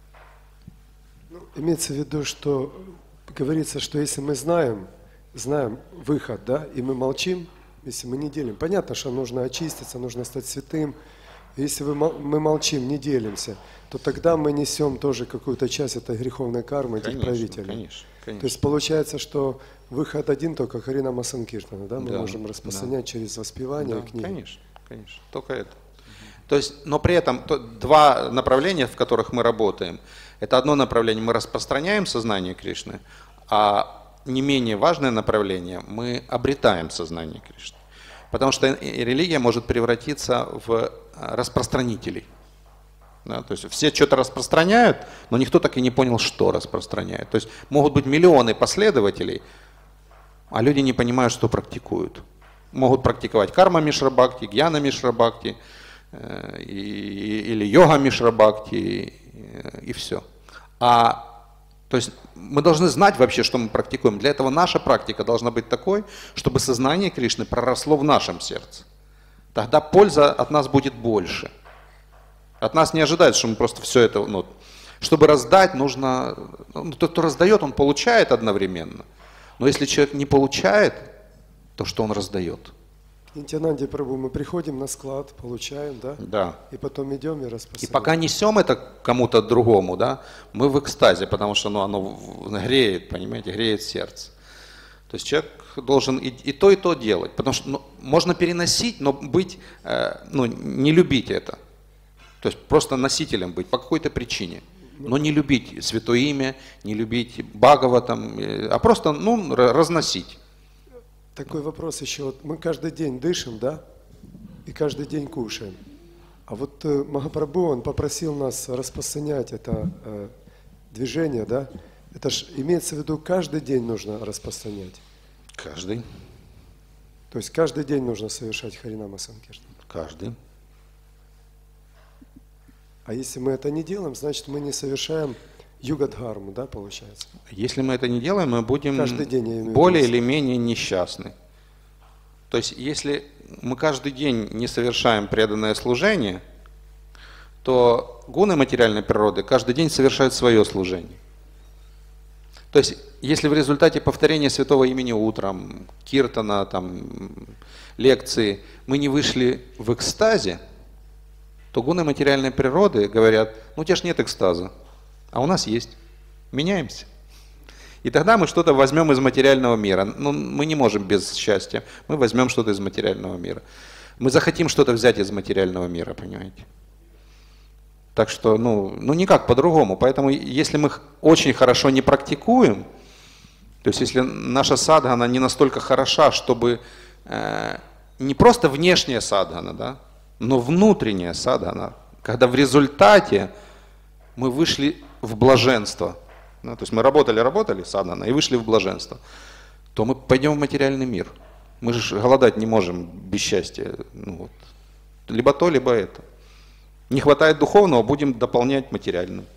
Ну, имеется в виду, что говорится, что если мы знаем, знаем выход, да, и мы молчим, если мы не делим, понятно, что нужно очиститься, нужно стать святым. Если мы молчим, не делимся, то тогда мы несем тоже какую-то часть этой греховной кармы этих конечно, правителей. Конечно, конечно. То есть получается, что выход один только Харинама Санкиртана, да, мы да, можем распространять да. через воспевание да, книги. Конечно, конечно, только это. То есть, но при этом то, два направления, в которых мы работаем, это одно направление, мы распространяем сознание Кришны, а не менее важное направление, мы обретаем сознание Кришны. Потому что религия может превратиться в распространителей. Да, то есть все что-то распространяют, но никто так и не понял, что распространяют. То есть могут быть миллионы последователей, а люди не понимают, что практикуют. Могут практиковать карма мишра-бхакти, гьяна мишра-бхакти, э, и, или йога мишра-бхакти, и, и все. А то есть мы должны знать вообще, что мы практикуем. Для этого наша практика должна быть такой, чтобы сознание Кришны проросло в нашем сердце. Тогда польза от нас будет больше. От нас не ожидается, что мы просто все это... Ну, чтобы раздать, нужно... Ну, тот, кто раздает, он получает одновременно. Но если человек не получает, то что он раздает? Нитьянанде Прабху, мы приходим на склад, получаем, да? Да. И потом идем и распространяем. И пока несем это кому-то другому, да, мы в экстазе, потому что ну, оно греет, понимаете, греет сердце. То есть человек должен и, и то, и то делать. Потому что ну, можно переносить, но быть, э, ну, не любить это. То есть просто носителем быть по какой-то причине. Но не любить святое имя, не любить Бхагаватам, а просто ну, разносить. Такой вопрос еще. Вот мы каждый день дышим, да? И каждый день кушаем. А вот э, Махапрабху, он попросил нас распространять это э, движение, да? Это ж имеется в виду, каждый день нужно распространять. Каждый. То есть каждый день нужно совершать Харинама Санкиртан. Каждый. А если мы это не делаем, значит мы не совершаем югадхарму, да, получается? Если мы это не делаем, мы будем каждый день, я имею более в виду. или менее несчастны. То есть если мы каждый день не совершаем преданное служение, то гуны материальной природы каждый день совершают свое служение. То есть если в результате повторения святого имени утром, киртана, там, лекции, мы не вышли в экстазе, то гуны материальной природы говорят, ну у тебя ж нет экстаза, а у нас есть. Меняемся. И тогда мы что-то возьмем из материального мира. Ну, мы не можем без счастья. Мы возьмем что-то из материального мира. Мы захотим что-то взять из материального мира, понимаете? Так что, ну, ну никак по-другому. Поэтому если мы очень хорошо не практикуем, то есть если наша садхана не настолько хороша, чтобы э, не просто внешняя садхана, да, но внутренняя садхана, когда в результате мы вышли в блаженство, да, то есть мы работали, работали садхана и вышли в блаженство, то мы пойдем в материальный мир. Мы же голодать не можем без счастья. Ну, вот. Либо то, либо это. Не хватает духовного, будем дополнять материальным.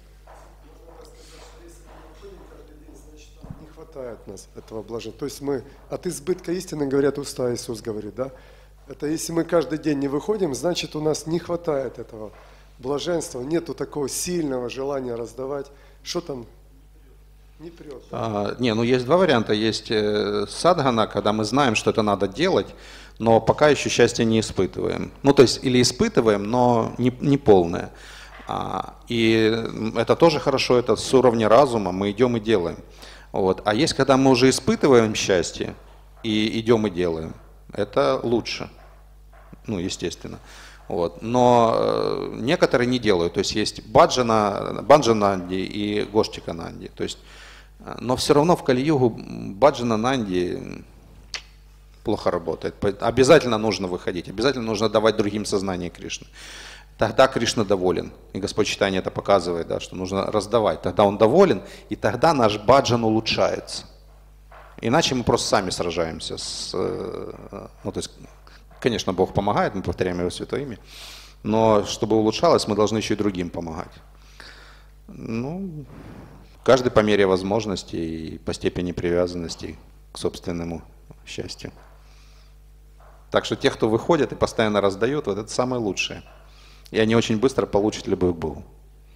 Не хватает нас этого блаженства. То есть мы от избытка истины, говорят уста, Иисус говорит, да? Это если мы каждый день не выходим, значит у нас не хватает этого блаженства, нету такого сильного желания раздавать. Что там? Не прет. Да? А, не, ну есть два варианта. Есть э, садхана, когда мы знаем, что это надо делать, но пока еще счастья не испытываем. Ну, то есть, или испытываем, но не, не полное. А, и это тоже хорошо, это с уровня разума, мы идем и делаем. Вот. А есть, когда мы уже испытываем счастье и идем и делаем. Это лучше. Ну, естественно. Вот. Но э, некоторые не делают. То есть, есть баджана, баджананди и гоштикананди. То есть, но все равно в Кали-югу баджананди плохо работает. Обязательно нужно выходить, обязательно нужно давать другим сознание Кришны. Тогда Кришна доволен. И Господь Чайтанья это показывает, да, что нужно раздавать. Тогда Он доволен, и тогда наш баджан улучшается. Иначе мы просто сами сражаемся с... Ну, то есть, конечно, Бог помогает, мы повторяем Его святое имя, но чтобы улучшалось, мы должны еще и другим помогать. Ну, каждый по мере возможностей и по степени привязанности к собственному счастью. Так что те, кто выходят и постоянно раздают, вот это самое лучшее. И они очень быстро получат любовь к Богу.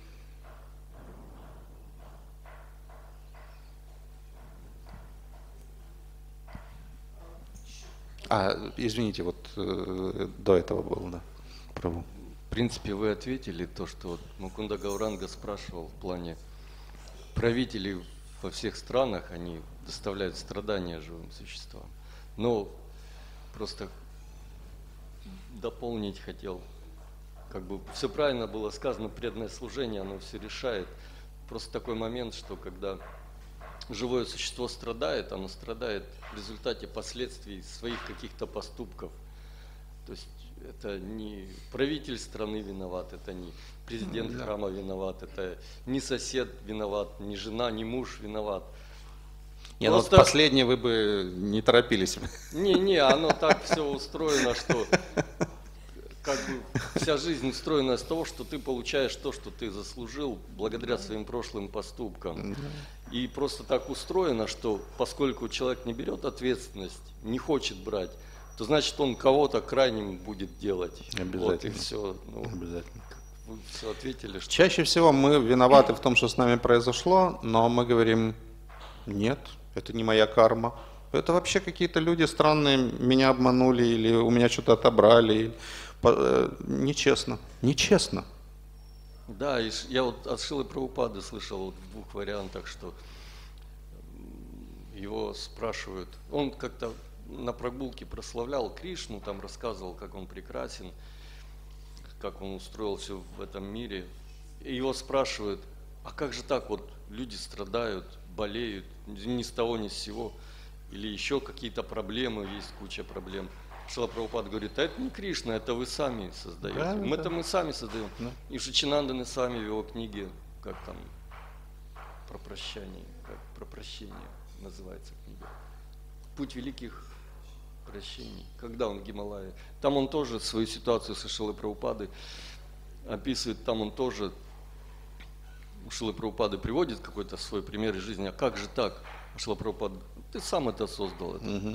А, извините, вот э, до этого было, да, Прабху. В принципе, вы ответили то, что вот Мукунда Гауранга спрашивал в плане правителей во всех странах, они доставляют страдания живым существам. Но просто дополнить хотел, как бы все правильно было сказано, преданное служение, оно все решает. Просто такой момент, что когда живое существо страдает, оно страдает в результате последствий своих каких-то поступков. То есть это не правитель страны виноват, это не президент Да. храма виноват, это не сосед виноват, не жена, не муж виноват. Не, ну вот Просто- последнее вы бы не торопились. Не-не, оно так все устроено, что как бы вся жизнь устроена с того, что ты получаешь то, что ты заслужил благодаря своим прошлым поступкам. И просто так устроено, что поскольку человек не берет ответственность, не хочет брать, то значит он кого-то крайним будет делать. Обязательно. Вот и все. Ну, Обязательно. вы все ответили, что Чаще всего мы виноваты в том, что с нами произошло, но мы говорим, нет, это не моя карма. Это вообще какие-то люди странные, меня обманули, или у меня что-то отобрали. или по- э, Нечестно. Нечестно. да, и ш- я вот от Шилы Прабхупады слышал вот в двух вариантах, что м, его спрашивают, он как-то на прогулке прославлял Кришну, там рассказывал, как он прекрасен, как он устроил все в этом мире. И его спрашивают, а как же так вот люди страдают, болеют, ни с того ни с сего, или еще какие-то проблемы, есть куча проблем. Шрила Прабхупада говорит, а это не Кришна, это вы сами создаете. Да, мы да. это мы сами создаем. Да. И Шичинанданы сами в его книге, как там, про прощание, как про прощение называется книга. Путь великих прощений. Когда он в Гималае. Там он тоже свою ситуацию со Шрилой Прабхупадой описывает, там он тоже, у Шрилы Прабхупады приводит какой-то свой пример из жизни, а как же так? А Шрила Прабхупада, ты сам это создал. Это. Мгм.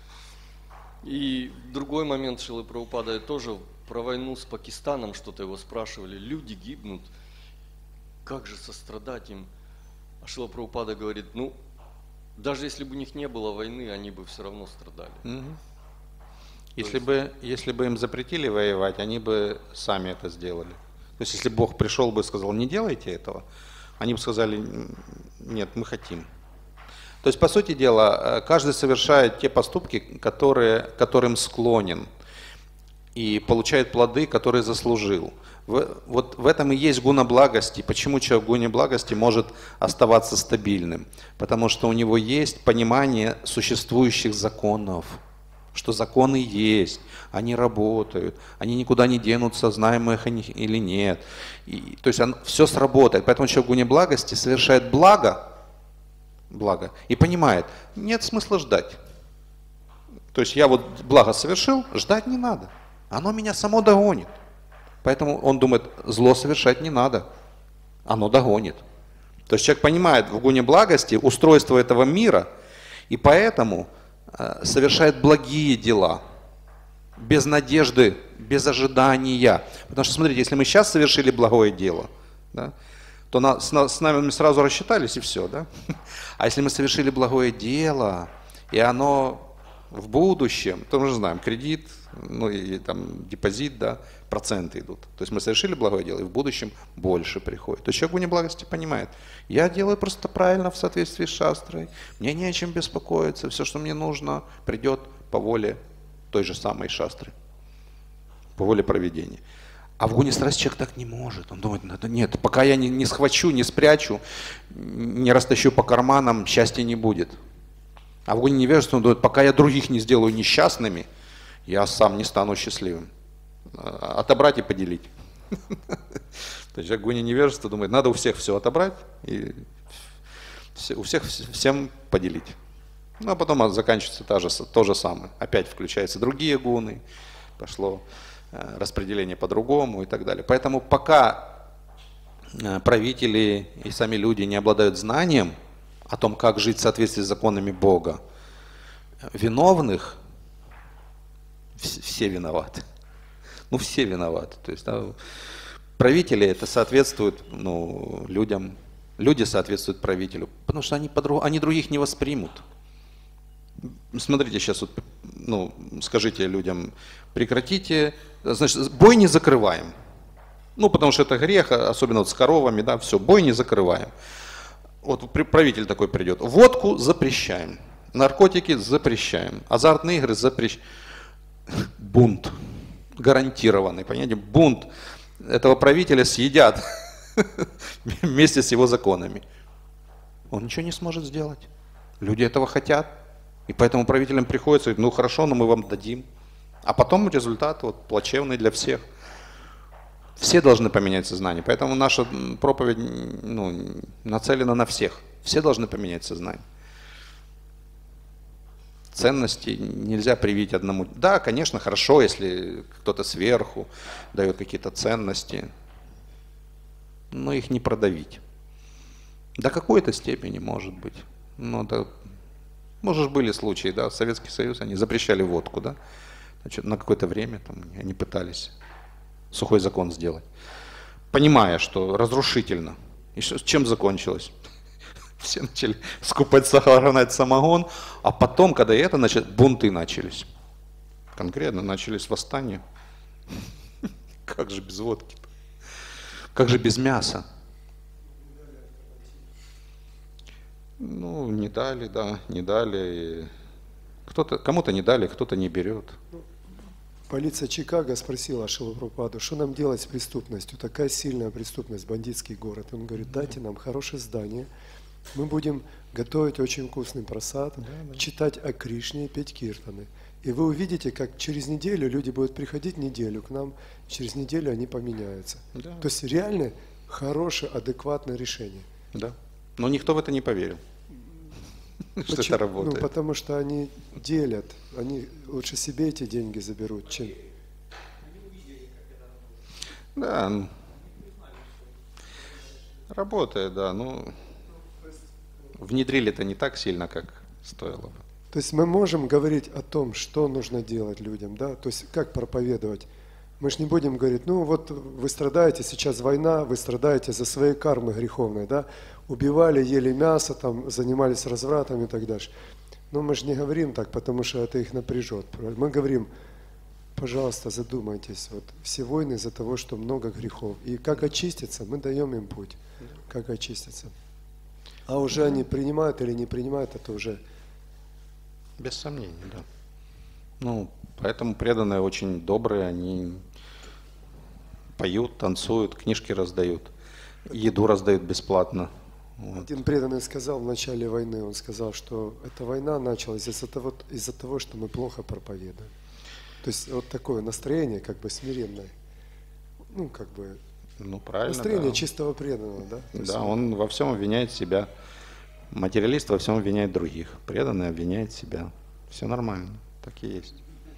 И другой момент Шрилы Прабхупады тоже про войну с Пакистаном что-то его спрашивали. Люди гибнут, как же сострадать им? А Шрила Прабхупада говорит, ну, даже если бы у них не было войны, они бы все равно страдали. Мгм. Если бы, если бы им запретили воевать, они бы сами это сделали. То есть, если Бог пришел бы и сказал, не делайте этого, они бы сказали, нет, мы хотим. То есть, по сути дела, каждый совершает те поступки, которые, которым склонен, и получает плоды, которые заслужил. В, вот в этом и есть гуна благости. Почему человек в гуне благости может оставаться стабильным? Потому что у него есть понимание существующих законов, что законы есть, они работают, они никуда не денутся, знаем мы их или нет. И, то есть он, все сработает. Поэтому человек в гуне благости совершает благо, благо и понимает, нет смысла ждать. То есть я вот благо совершил, ждать не надо. Оно меня само догонит. Поэтому он думает, зло совершать не надо, оно догонит. То есть человек понимает в гуне благости устройство этого мира, и поэтому э, совершает благие дела, без надежды, без ожидания. Потому что, смотрите, если мы сейчас совершили благое дело, да, то на, с, с нами мы сразу рассчитались и все. Да? А если мы совершили благое дело, и оно в будущем, то мы же знаем, кредит, ну и там депозит, да, проценты идут. То есть мы совершили благое дело, и в будущем больше приходит. То есть человек в гуне благости понимает, я делаю просто правильно в соответствии с шастрой, мне не о чем беспокоиться, все, что мне нужно, придет по воле той же самой шастры, по воле провидения. А в гуне страсти человек так не может. Он думает, нет, пока я не, не схвачу, не спрячу, не растащу по карманам, счастья не будет. А в гуне невежества он думает, пока я других не сделаю несчастными, я сам не стану счастливым. Отобрать и поделить. То есть человек в гуне невежества думает, надо у всех все отобрать и у всех всем поделить. Ну а потом заканчивается та же, то же самое. Опять включаются другие гуны, пошло распределение по-другому и так далее. Поэтому пока правители и сами люди не обладают знанием о том, как жить в соответствии с законами Бога, виновных все виноваты. Ну, все виноваты. То есть, да, правители это соответствуют ну, людям, люди соответствуют правителю, потому что они, по-другому, они других не воспримут. Смотрите, сейчас вот, ну, скажите людям, прекратите, значит, бой не закрываем. Ну, потому что это грех, особенно вот с коровами, да, все, бой не закрываем. Вот правитель такой придет, водку запрещаем, наркотики запрещаем, азартные игры запрещаем. Бунт. Гарантированный, понимаете, бунт этого правителя съедят вместе с его законами. Он ничего не сможет сделать. Люди этого хотят. И поэтому правителям приходится говорить, ну хорошо, но мы вам дадим. А потом результат вот, плачевный для всех. Все должны поменять сознание. Поэтому наша проповедь ну, нацелена на всех. Все должны поменять сознание. Ценности нельзя привить одному. Да, конечно, хорошо, если кто-то сверху дает какие-то ценности, но их не продавить. До какой-то степени, может быть. Но да, может, были случаи, да, Советский Союз, они запрещали водку, да, значит, на какое-то время там, они пытались сухой закон сделать, понимая, что разрушительно. И что, чем закончилось? Все начали скупать сахар, гнать самогон, а потом, когда это начали, бунты начались. Конкретно начались восстания. Как же без водки? Как же без мяса? Ну, не дали, да, не дали. Кто-то, кому-то не дали, кто-то не берет. Полиция Чикаго спросила Шрилу Прабхупаду, что нам делать с преступностью? Такая сильная преступность, бандитский город. Он говорит, дайте нам хорошее здание. Мы будем готовить очень вкусный прасад, да, да. читать о Кришне и петь киртаны. И вы увидите, как через неделю люди будут приходить неделю к нам, через неделю они поменяются. Да. То есть реально хорошее, адекватное решение. Да. Но никто в это не поверил, что это работает. Ну, потому что они делят, они лучше себе эти деньги заберут, чем... Да, работает, да, ну... Внедрили это не так сильно, как стоило бы. То есть мы можем говорить о том, что нужно делать людям, да? То есть как проповедовать. Мы же не будем говорить, ну вот вы страдаете, сейчас война, вы страдаете за свои кармы греховные, да? Убивали, ели мясо, там, занимались развратом и так дальше. Но мы же не говорим так, потому что это их напряжет. Мы говорим, пожалуйста, задумайтесь, вот все войны из-за того, что много грехов. И как очиститься, мы даем им путь, как очиститься. А уже они принимают или не принимают, это уже... Без сомнений, да. Ну, поэтому преданные очень добрые, они поют, танцуют, книжки раздают, еду раздают бесплатно. Вот. Один преданный сказал в начале войны, он сказал, что эта война началась из-за того, из-за того, что мы плохо проповедуем. То есть вот такое настроение, как бы смиренное, ну, как бы, ну, правильно, настроение да. чистого преданного, да? То Да, он во всем обвиняет себя. Материалист во всем обвиняет других. Преданный обвиняет себя. Все нормально, так и есть.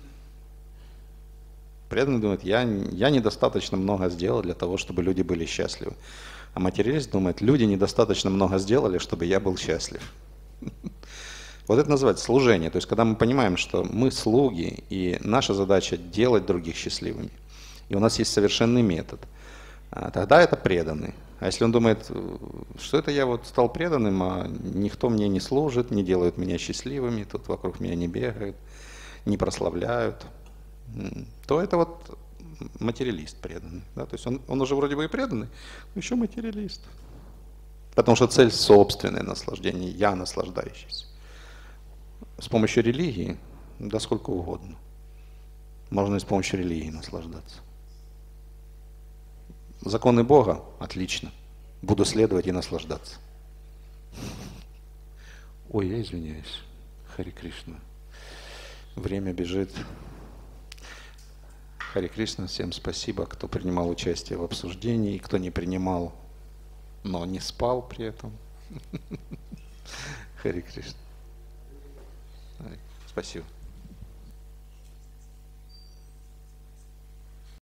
Преданный думает, я, я недостаточно много сделал для того, чтобы люди были счастливы. А материалист думает, люди недостаточно много сделали, чтобы я был счастлив. Вот это называется служение. То есть, когда мы понимаем, что мы слуги, и наша задача делать других счастливыми, и у нас есть совершенный метод, тогда это преданный. А если он думает, что это я вот стал преданным, а никто мне не служит, не делают меня счастливыми, тут вокруг меня не бегают, не прославляют, то это вот материалист преданный. Да? То есть он, он уже вроде бы и преданный, но еще материалист. Потому что цель собственное наслаждение, я наслаждающийся. С помощью религии, да сколько угодно. Можно и с помощью религии наслаждаться. Законы Бога – отлично. Буду следовать и наслаждаться. Ой, я извиняюсь. Хари Кришна. Время бежит. Хари Кришна, всем спасибо, кто принимал участие в обсуждении, кто не принимал, но не спал при этом. Хари Кришна. Спасибо.